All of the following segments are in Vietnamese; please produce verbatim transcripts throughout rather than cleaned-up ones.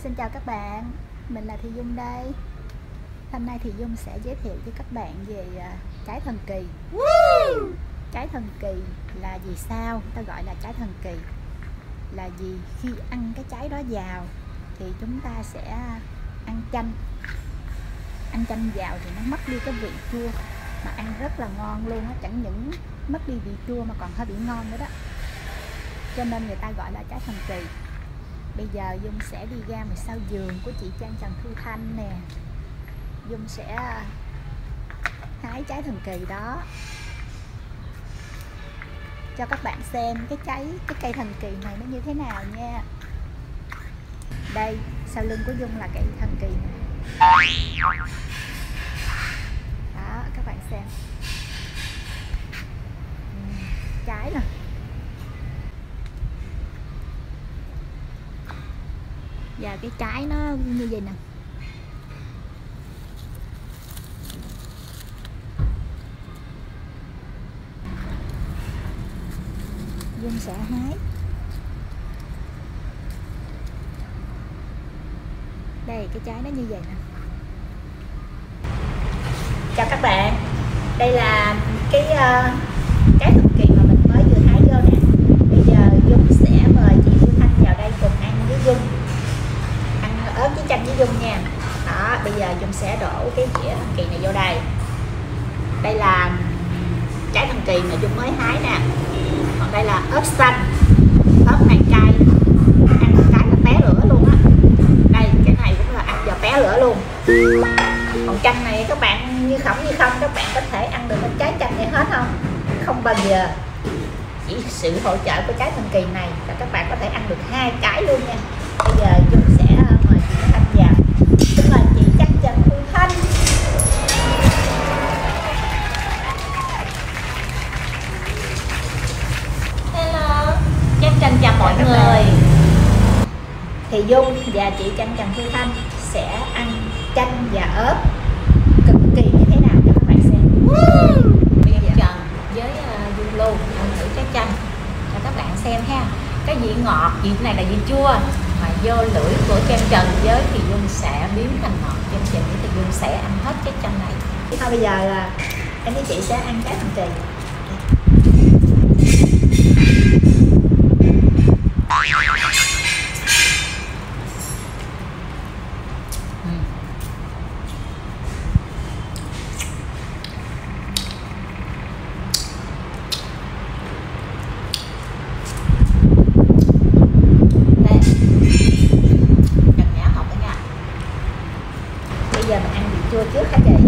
Xin chào các bạn, mình là Thị Dung đây. Hôm nay Thị Dung sẽ giới thiệu cho các bạn về trái thần kỳ. Trái thần kỳ là gì sao? Ta gọi là trái thần kỳ là gì? Khi ăn cái trái đó vào thì chúng ta sẽ ăn chanh. Ăn chanh vào thì nó mất đi cái vị chua, mà ăn rất là ngon luôn á. Chẳng những mất đi vị chua mà còn hơi bị ngon nữa đó. Cho nên người ta gọi là trái thần kỳ. Bây giờ Dung sẽ đi ra ngoài sau vườn của chị Trang Trần Thu Thanh nè. Dung sẽ hái trái thần kỳ đó cho các bạn xem cái trái cái cây thần kỳ này nó như thế nào nha. Đây, sau lưng của Dung là cây thần kỳ này. Đó, các bạn xem. Trái nè. Và cái trái nó như vậy nè. Dung sẽ hái. Đây, cái trái nó như vậy nè. Chào các bạn. Đây là cái uh, trái thần kỳ mà mình mới vừa hái vô nè. Bây giờ Dung sẽ mời chị Thu Thanh vào đây cùng ăn với Dung. Ớt với chanh với Dung nha. Đó, bây giờ Dung sẽ đổ cái dĩa thần kỳ này vô đây. Đây là trái thần kỳ mà Dung mới hái nè. Còn đây là ớt xanh. Ớt này cay, ăn một cái là té lửa luôn á. Đây, cái này cũng là ăn giờ té lửa luôn. Còn chanh này các bạn như khổng như không, các bạn có thể ăn được cái trái chanh này hết không? Không bao giờ. Chỉ sự hỗ trợ của trái thần kỳ này là các bạn có thể ăn được hai cái luôn nha. Bây giờ Dung sẽ mời chị Thanh vào. Xin mời chị Trang Trần Thu Thanh. Hello, Trang Trần chào mọi người. người. Thì Dung và chị Trang Trần Thu Thanh sẽ ăn chanh và ớt cực kỳ như thế nào cho các bạn xem. Bây giờ Trần với uh, Dung luôn ăn thử trái chanh cho các bạn xem ha. Cái vị ngọt, vị này là vị chua mà vô lưỡi của Trang Trần với thì Dung sẽ biến thành ngọt. Trang Trần thì Dung sẽ ăn hết cái chanh này. Thôi bây giờ là em với chị sẽ ăn trái thần kỳ. Giờ mình ăn vị chua trước hả chị?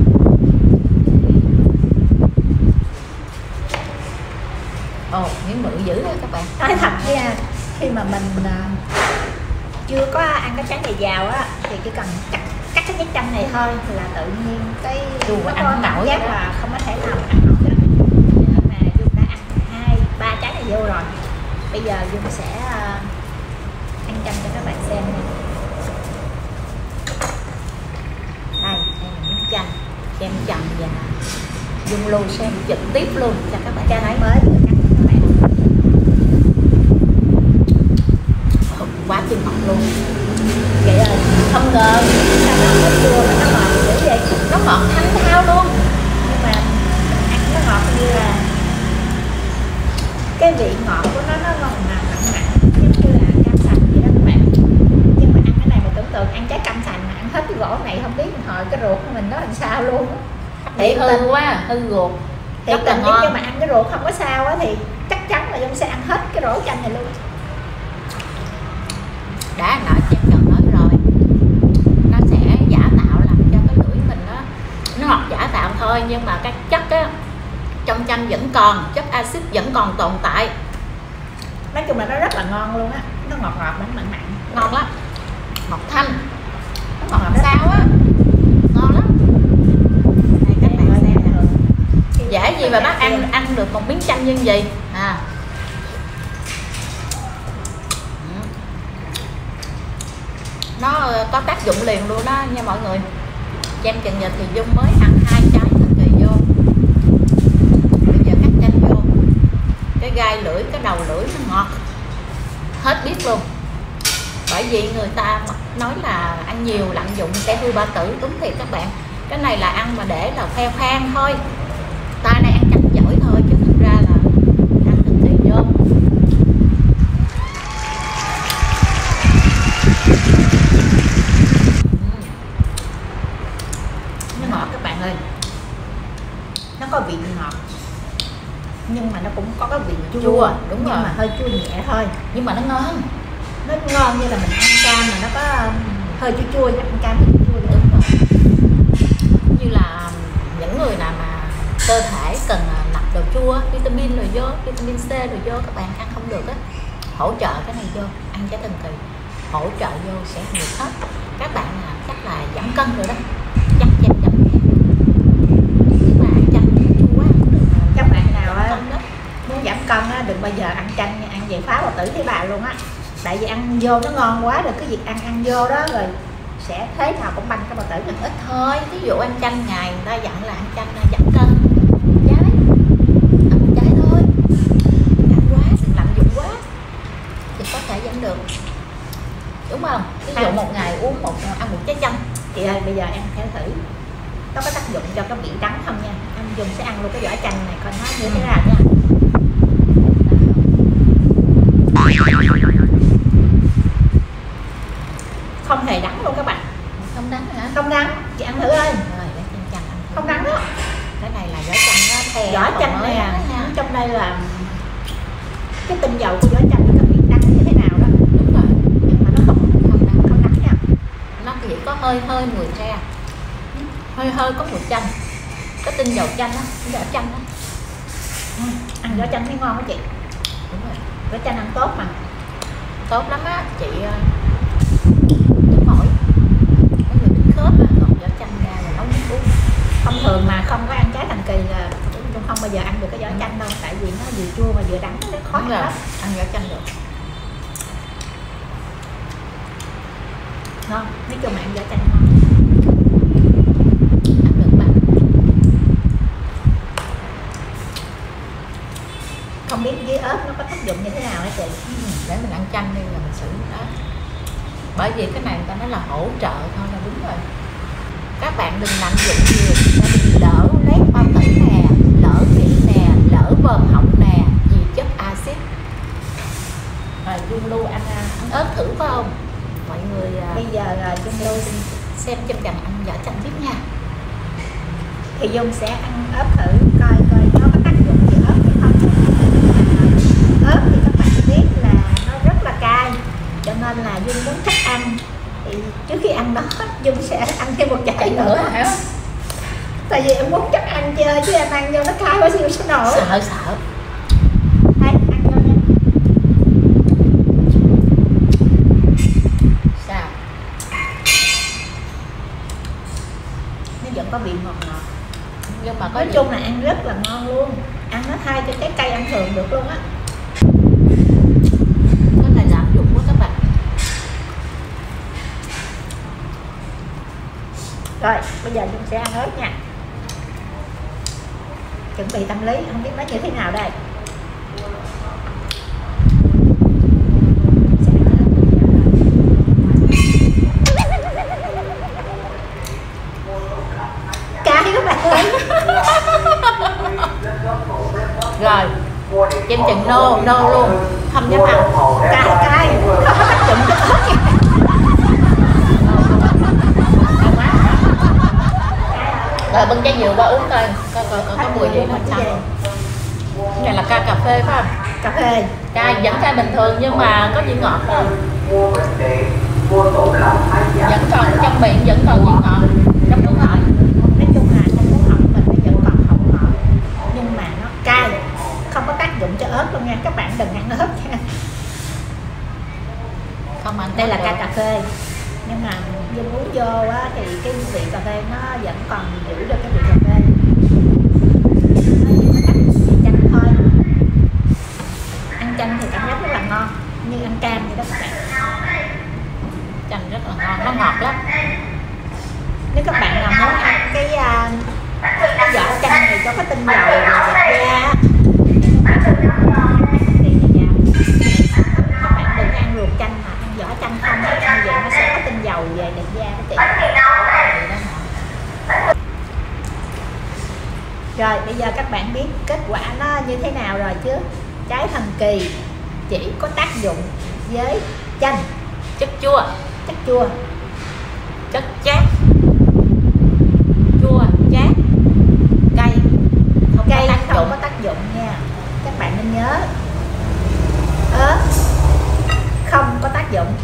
Ồ, miếng mự dữ đó các bạn. Nói thật nha, khi mà mình uh, chưa có ăn cái trái này vào á thì chỉ cần cắt cắt cái trái chanh này thôi là tự nhiên cái Dung ăn nổi giác là không có thể nào ăn nổi đó. Nhưng mà Dung đã ăn hai ba trái này vô rồi. Bây giờ Dung sẽ uh, ăn chanh cho các bạn xem nè. Đây, đây là miếng chanh. Xem Trần và Dung luôn xem trực tiếp luôn cho các bạn chanh thấy. Mới vừa cắt cho các bạn. Quá chừng ngọt luôn. Vậy là không ngờ sao nó hết chua mà nó ngọt dữ vậy? Nó ngọt thanh thao luôn. Nhưng mà ăn nó ngọt như là cái vị ngọt của nó nó ngon mà mặn mặn giống như là cam sành vậy đó các bạn. Nhưng mà ăn cái này mà tưởng tượng ăn trái cam sành mà ăn hết cái gỗ này không biết hồi cái ruột của mình nó làm sao luôn. Thì hư quá, hư ruột. Thì tình nếu như mà ăn cái ruột không có sao á thì chắc chắn là Dung sẽ ăn hết cái rổ chanh này luôn. Đã nãy Trang Trần nói rồi, nó sẽ giả tạo làm cho cái lưỡi mình đó nó ngọt giả tạo thôi, nhưng mà các chất á trong chanh vẫn còn, chất axit vẫn còn tồn tại. Nói chung là nó rất là ngon luôn á, nó ngọt ngọt mặn mặn mặn, ngon lắm, ngọt thanh, nó ngọt làm sao á, ngon lắm. Đây các bạn xem nè, dễ gì mà bác ăn ăn được một miếng chanh như vậy à. Nó có tác dụng liền luôn đó nha mọi người. Trang Trần giờ thì Dung mới ăn hai trái thần kỳ vô. Bây giờ cắt chanh vô, cái gai lưỡi, cái đầu lưỡi nó ngọt hết biết luôn. Bởi vì người ta nói là ăn nhiều lạm dụng sẽ hư bao tử, đúng thiệt các bạn. Cái này là ăn mà để là khoe khoang thôi, ta này ăn chanh giỏi thôi chứ thực ra là ăn cực kỳ vô. Nó ngọt các bạn ơi, nó có vị ngọt nhưng mà nó cũng có cái vị chua, Chua, đúng nhưng rồi. mà hơi chua nhẹ thôi. Nhưng mà nó ngon, Nó ngon như là mình ăn cam mà nó có um, hơi chua chua, ăn cam hơi chua chua. đúng rồi. Như là những người nào mà cơ thể cần nạp đồ chua, vitamin rồi vô, vitamin C rồi vô, các bạn ăn không được á, hỗ trợ cái này vô, ăn trái thần kỳ hỗ trợ vô sẽ được hết. Các bạn là chắc là giảm cân rồi đó, chắc chắn giảm cân. Nhưng mà ăn chanh chua quá không được. Các bạn nào á, Cân đó. muốn giảm cân á, đừng bao giờ ăn chanh nha, ăn vậy phá bao tử thấy bà luôn á. Tại vì ăn vô nó ngon quá rồi, cái việc ăn ăn vô đó rồi sẽ thế nào cũng banh cái bao tử mình. Ít thôi, ví dụ ăn chanh ngày người ta dặn là ăn chanh là giảm cân, trái ăn trái thôi, ăn quá đừng lạm dụng quá thì có thể giảm được, đúng không? Ví dụ À. một ngày uống một ăn một trái chanh. Chị ơi, bây giờ em theo thử nó có tác dụng cho cái vị đắng không nha. Em dùng sẽ ăn luôn cái vỏ chanh này coi nó như thế nào nha. Không hề đắng luôn các bạn, Không đắng hả? không đắng. Chị ăn thử ơi, Rồi để chanh chanh ăn thử. không đắng đó. Cái này là vỏ chanh đó, the Vỏ còn chanh mới nè, đó nha. trong đây là cái tinh dầu của vỏ chanh, cái vị đắng như thế nào đó, Đúng rồi, nhưng mà nó không không đắng, không đắng nha. nó chỉ có hơi hơi mùi the, hơi hơi có mùi chanh, cái tinh dầu chanh đó, vỏ chanh đó. Ừ, ăn vỏ chanh thấy ngon đó chị. Đúng rồi, Vỏ chanh ăn tốt mà. tốt lắm á chị. Đúng mỏi mấy người bị khớp á, còn vỏ chanh ra là nấu nước uống. Thông thường mà không có ăn trái thần kỳ là cũng không bao giờ ăn được cái vỏ chanh đâu, tại vì nó vừa chua mà vừa đắng, nó khó Đúng ăn rồi, lắm. ăn vỏ chanh được. Ngon, nói chung là ăn vỏ chanh ngon. Ăn được mà. Không biết với ớt nó có tác dụng như thế nào hả chị? Ừ, để mình ăn chanh đi là mình xử đó. Bởi vì cái này người ta nói là hỗ trợ thôi là đúng rồi. Các bạn đừng lạm dụng nhiều, tại vì lỡ lét bao tử nè, lỡ vị nè, lỡ vòm họng nè, vì chất axit. Rồi Dung Lưu ăn, ăn ớt thử phải không? Mọi người Bây giờ là Dung xem, Lưu xem chăm chăm ăn vỏ chanh tiếp nha. thì Dung sẽ ăn ớt thử coi coi nó có tác dụng gì ớt hay không. Ớt thì các bạn biết là nó rất là cay, cho nên là Dung muốn thích ăn thì trước khi ăn đó Dung sẽ ăn thêm một chai nữa, hả? tại vì em muốn chắc ăn chơi chứ em ăn vô nó cay quá siêu sao nổi. Sợ sợ. Đây, ăn vô nha. Sao? Nó vẫn có vị ngọt ngọt, Nhưng mà có nói gì- chung là ăn rất là ngon luôn, ăn nó thay cho trái cây ăn thường được luôn á. cái này lạm dụng của các bạn. Rồi, bây giờ Dung sẽ ăn ớt nha. Chuẩn bị tâm lý, không biết nó như thế nào đây. Sẽ ăn ớt cay các bạn ơi. Rồi Chim chừng nô nô luôn, không dám ăn. Cay cay, không có tác dụng cho ớt nha. Rồi bưng chai rượu qua uống coi, coi coi coi có mùi gì nó sao. Cái này là ca cà phê phải không? Cà phê. Cay vẫn cay bình thường nhưng mà có vị ngọt không? Vẫn còn trong miệng vẫn còn vị ngọt, trong nước ngọt. Nói chung là trong muỗng họng mình nó vẫn còn họng ngọt, nhưng mà nó cay, không có tác dụng cho ớt luôn nha. Các bạn đừng ăn ớt nha. Không ăn Đây là được. ca cà phê, nhưng mà Dung uống vô á, thì cái vị cà phê nó vẫn còn giữ được cái vị cà phê. Nó chỉ có cách vị chanh thôi. Ăn chanh thì cảm giác rất là ngon, như ăn cam vậy đó các bạn. Chanh rất là ngon, nó ngọt lắm. Nếu các bạn nào muốn ăn cái uh, cái vỏ chanh này cho có tinh dầu và đẹp da á, thì uh, các bạn đừng ăn ruột chanh mà ăn vỏ chanh không, như vậy nó sẽ có tinh dầu. bây giờ các bạn biết kết quả nó như thế nào rồi chứ. Trái thần kỳ chỉ có tác dụng với chanh, chất chua, chất chua, chất chát, chua chát, cay, không cây có tác không dụng. có tác dụng nha, các bạn nên nhớ. Ớt không có tác dụng.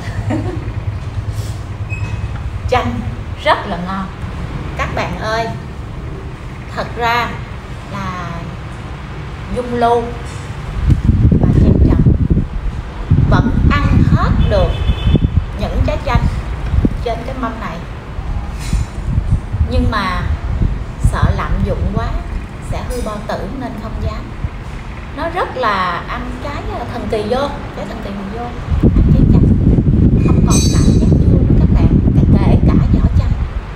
Chanh rất là ngon các bạn ơi. Thật ra là Dung Lưu và Kem Trần vẫn ăn hết được những trái chanh trên cái mâm này, nhưng mà sợ lạm dụng quá sẽ hư bao tử nên không dám. Nó rất là ăn trái thần kỳ vô, trái thần kỳ mình vô, ăn trái chanh không còn cảm giác chua nữa các bạn, kể cả vỏ chanh.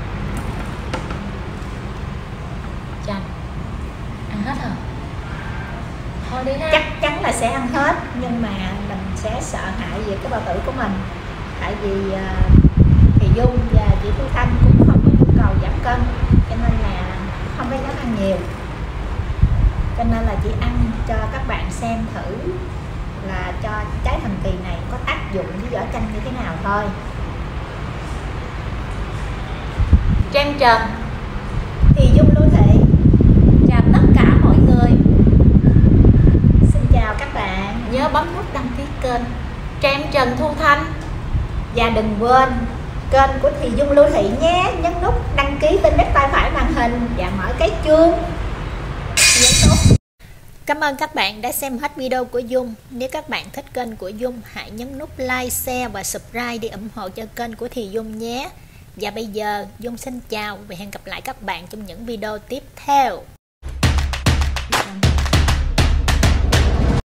Chanh ăn hết rồi, thôi đi ha. Chắc chắn là sẽ ăn hết, nhưng mà mình sẽ sợ hãi về cái bao tử của mình. Tại vì uh, thì Dung và chị Thu Thanh cũng không có nhu cầu giảm cân, cho nên là không có dám ăn nhiều. Cho nên là chỉ ăn cho các bạn xem thử là cho trái thần kỳ này có tác dụng với vỏ chanh như thế nào thôi. Kem Trần Thì Dung Lưu Thị chào tất cả mọi người. xin chào các bạn, Nhớ bấm nút đăng ký kênh Kem Trần Thu Thanh. và đừng quên kênh của Thì Dung Lưu Thị nhé. Nhấn nút đăng ký bên mép tay phải màn hình và mở cái chuông. Cảm ơn các bạn đã xem hết video của Dung. Nếu các bạn thích kênh của Dung, hãy nhấn nút like, share và subscribe để ủng hộ cho kênh của Thì Dung nhé. Và bây giờ Dung xin chào và hẹn gặp lại các bạn trong những video tiếp theo.